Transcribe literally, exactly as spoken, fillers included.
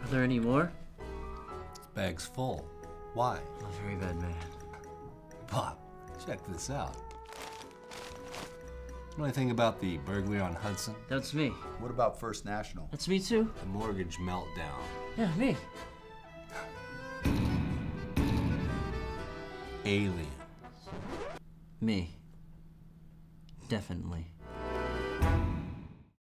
Are there any more? This bag's full. Why? I'm a very bad man. Bob, check this out. Know anything about the burglary on Hudson? That's me. What about First National? That's me too. The mortgage meltdown. Yeah, me. Aliens. Me. Definitely.